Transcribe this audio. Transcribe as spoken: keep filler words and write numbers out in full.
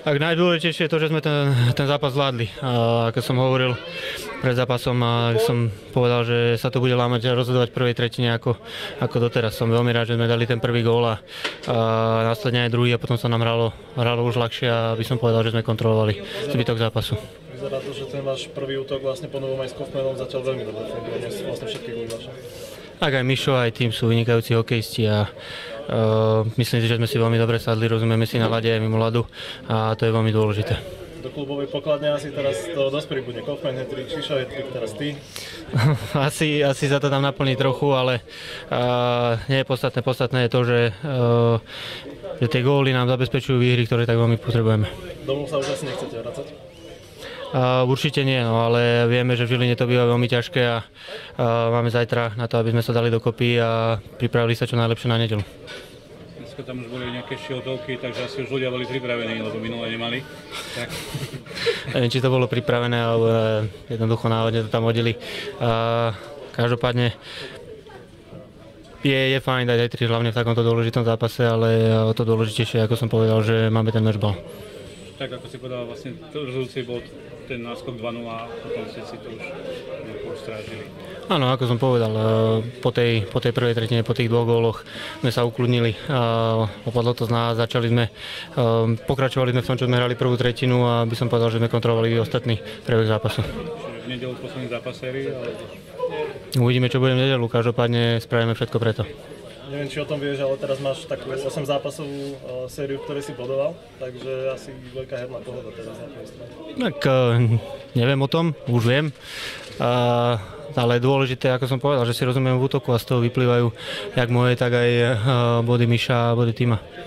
Tak najdôležitejšie je to, že sme ten, ten zápas zvládli. A ako som hovoril pred zápasom, a som povedal, že sa to bude lámať a rozhodovať v prvej tretine ako, ako doteraz. Som veľmi rád, že sme dali ten prvý gól a, a následne aj druhý a potom sa nám hralo, hralo už ľahšie a by som povedal, že sme kontrolovali zbytok zápasu. Vyzerá to, že ten váš prvý útok vlastne po novom aj s Kaufmanom začal veľmi dobre fungovať, vlastne všetky góly vaše. Tak aj Mišo, aj tým sú vynikajúci hokejisti a uh, myslím si, že sme si veľmi dobre sadli, rozumieme si na ľade aj mimo ľadu a to je veľmi dôležité. Do klubovej pokladne asi teraz to dosť pribudne. Kaufman, hat-trick, Šišo, hat-trick, teraz ty. asi, asi sa to tam naplní trochu, ale uh, nie je podstatné. Podstatné je to, že, uh, že tie góly nám zabezpečujú výhry, ktoré tak veľmi potrebujeme. Domov sa už asi nechcete vracať? Uh, určite nie, no, ale vieme, že v Žiline to býva veľmi ťažké a uh, máme zajtra na to, aby sme sa dali dokopy a pripravili sa čo najlepšie na nedeľu. Dneska tam už boli nejaké šiltovky, takže asi už ľudia boli pripravení, lebo minule nemali. Tak. Neviem, či to bolo pripravené, alebo jednoducho náhodne to tam hodili. Uh, každopádne je, je fajn dať aj tri, hlavne v takomto dôležitom zápase, ale o to dôležitejšie, ako som povedal, že máme ten matchball. Tak ako si povedal, vlastne rozhodujúci bol ten náskok dva nula a potom ste si to už nejako strážili. Áno, ako som povedal, po tej, po tej prvej tretine, po tých dvoch góloch sme sa ukludnili. Opadlo to z nás, začali sme, pokračovali sme v tom, čo sme hrali prvú tretinu a by som povedal, že sme kontrolovali ostatný priebeh zápasu. V nedeľu posledný zápas sérii, ale... Uvidíme, čo bude v nedeľu, každopádne spravíme všetko preto. Neviem, či o tom vieš, ale teraz máš takú osem zápasovú uh, sériu, ktoré si bodoval, takže asi veľká herná pohoda teraz na tvojej strane. Tak uh, neviem o tom, už viem, uh, ale dôležité, ako som povedal, že si rozumiem v útoku a z toho vyplývajú jak moje, tak aj uh, body Miša a body Tima.